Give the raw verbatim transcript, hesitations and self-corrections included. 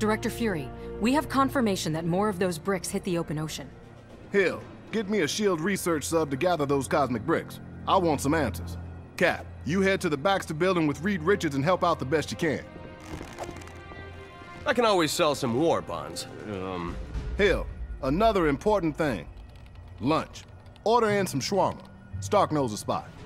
Director Fury, we have confirmation that more of those bricks hit the open ocean. Hill, get me a SHIELD research sub to gather those cosmic bricks. I want some answers. Cap, you head to the Baxter building with Reed Richards and help out the best you can. I can always sell some war bonds. Um... Hill, another important thing. Lunch. Order in some shawarma. Stark knows a spot.